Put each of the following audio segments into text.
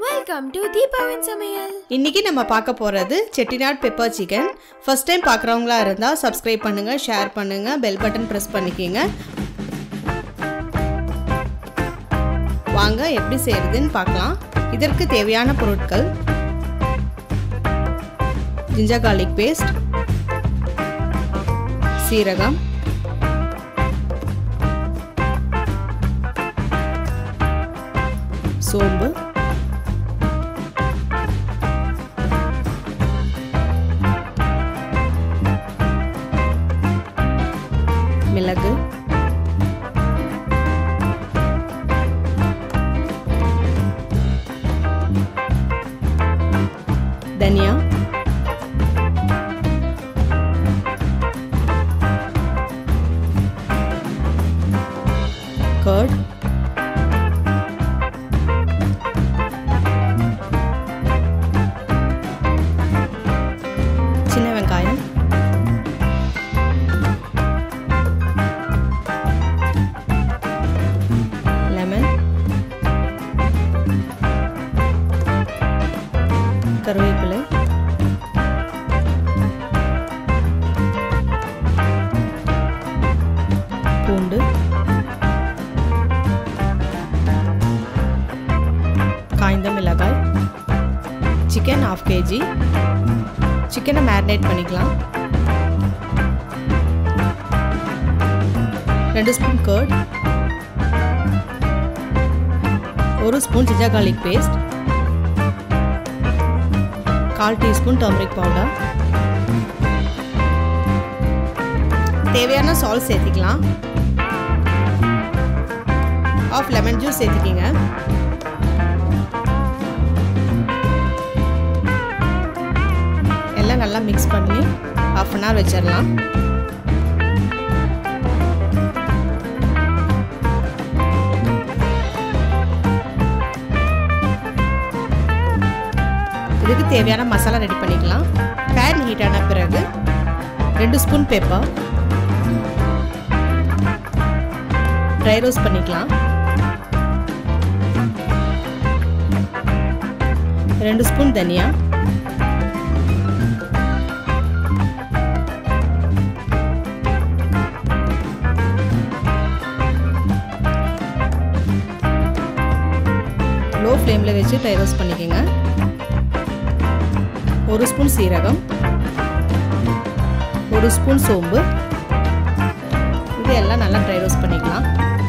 Welcome to Deepavan Samayal. இன்னைக்கு நம்ம பார்க்க போறது Chettinad pepper chicken. First time பார்க்கறவங்களா இருந்தா subscribe பண்ணுங்க, share பண்ணுங்க, bell button press பண்ணிக்கங்க. வாங்க எப்படி செய்யறதுன்னு பார்க்கலாம். இதற்கு தேவையான பொருட்கள்: ginger garlic paste, சீரகம், சோம்பு, மிளகு, தனியா, கர்ட், சின்ன வெங்காயம், லெமன், கருவேப்பிலை, பூண்டு, காய்ந்த மிளகாய், சிக்கன் 1/2 kg. சிக்கனை மேரினேட் பண்ணிக்கலாம். 2 spoon curd, 1 spoon ginger garlic paste, 1/4 teaspoon turmeric powder. தேவையான சால்ட் சேர்த்துக்கலாம். 1/2 லெமன் ஜூஸ் சேர்த்துக்கிங்க. எல்லாம் நல்லா மிக்ஸ் பண்ணி 1/2 an hour வச்சிடலாம். இதுக்கு தேவையான மசாலா ரெடி பண்ணிக்கலாம். பேன் ஹீட் ஆன பிறகு 2 ஸ்பூன் பெப்பர், ட்ரை ரோஸ்ட் பண்ணிக்கலாம். 2 ஸ்பூன் தனியா, 1 ஃப்ளேமில் வச்சு ட்ரை ரோஸ்ட் பண்ணிக்கோங்க. 1 ஸ்பூன் சீரகம், 1 ஸ்பூன் சோம்பு, இது எல்லாம் நல்லா ட்ரை ரோஸ்ட் பண்ணிக்கலாம்.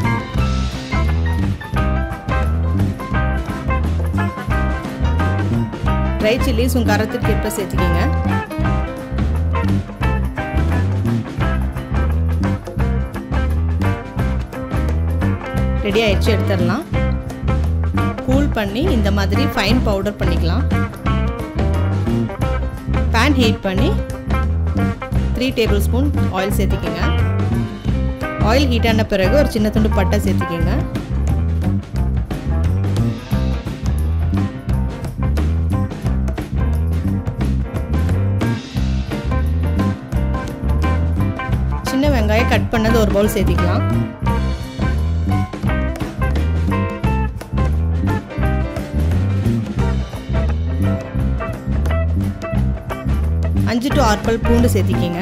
ட்ரை சில்லிஸ் உங்கள் காரத்துக்கு ஏற்ப சேர்த்துக்கிங்க. ரெடி ஆயிடுச்சு, எடுத்துடலாம். கூல் பண்ணி இந்த மாதிரி ஃபைன் பவுடர் பண்ணிக்கலாம். பேன் ஹீட் பண்ணி 3 டேபிள் ஸ்பூன் ஆயில் சேர்த்துக்கிங்க. ஆயில் ஹீட் ஆன பிறகு ஒரு சின்ன துண்டு பட்டை சேர்த்துக்கிங்க. சின்ன வெங்காயம் கட் பண்ணது ஒரு பவுல் சேர்த்துக்கலாம். to 6 பல் பூண்டு சேர்த்திக்கிங்க.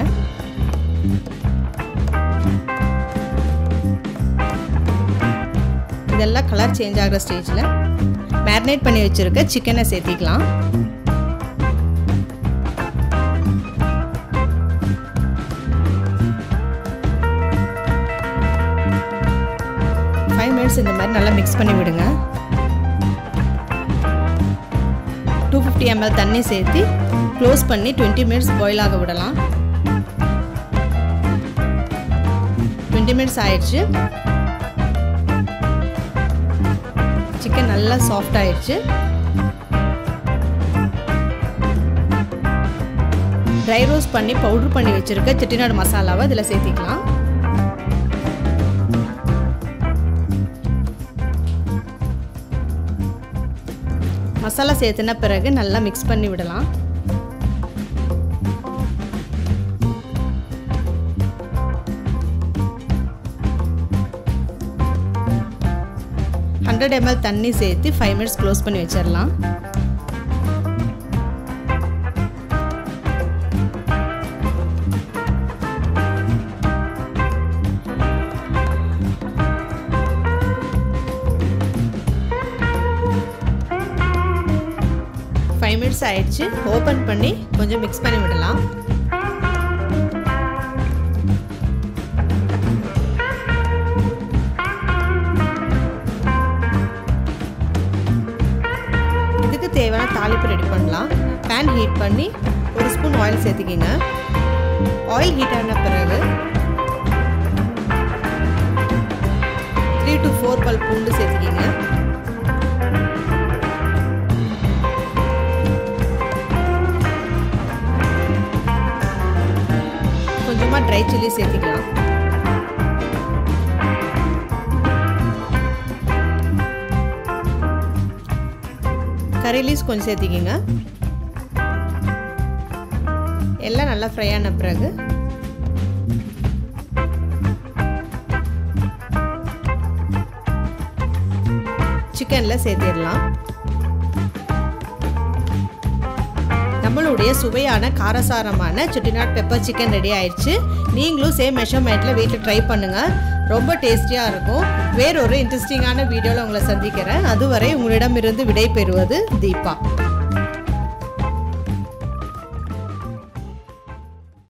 இதெல்லாம் கலர் சேஞ்ச் ஆகிற ஸ்டேஜில் மேரினேட் பண்ணி வச்சுருக்க சிக்கனை சேர்த்திக்கலாம். இந்த மாதிரி நல்லா மிக்ஸ் பண்ணி விடுங்க. 250 ml தண்ணி சேர்த்து க்ளோஸ் பண்ணி 20 minutes பாயில் ஆக விடலாம். 20 minutes ஆயிடுச்சு. சிக்கன் நல்லா சாஃப்ட் ஆயிடுச்சு. ட்ரை ரோஸ்ட் பண்ணி பவுடர் பண்ணி வச்சிருக்க செட்டிநாடு மசாலாவை இதில் சேர்த்திக்கலாம். மசாலா சேர்த்துன பிறகு நல்லா மிக்ஸ் பண்ணி விடலாம். 100 ml தண்ணி சேர்த்து 5 minutes க்ளோஸ் பண்ணி வச்சிடலாம். மினிட்ஸ் ஆயிடுச்சு. ஓப்பன் பண்ணி கொஞ்சம் மிக்ஸ் பண்ணி விடலாம். இதுக்கு தேவையான தாளிப்பு ரெடி பண்ணலாம். பேன் ஹீட் பண்ணி 1 ஸ்பூன் ஆயில் சேர்த்துக்கிங்க. ஆயில் ஹீட் ஆன பிறகு 3 to 4 பல் பூண்டு சேர்த்துக்கிங்க. ட்ரை சில்லி சேர்த்துக்கலாம். கறி லீவ்ஸ் கொஞ்சம் சேர்த்துக்கிங்க. எல்லாம் நல்லா ஃப்ரை ஆன பிறகு சிக்கன்ல சேர்த்திடலாம். நம்மளுடைய சுவையான காரசாரமான செட்டிநாட் பெப்பர் சிக்கன் ரெடி ஆயிடுச்சு. நீங்களும் சேம் மெஷர்மெண்ட்டில் வீட்டில் ட்ரை பண்ணுங்கள். ரொம்ப டேஸ்டியாக இருக்கும். வேறொரு இன்ட்ரெஸ்டிங்கான வீடியோவில் உங்களை சந்திக்கிறேன். அதுவரை உங்களிடமிருந்து விடை பெறுவது தீபா.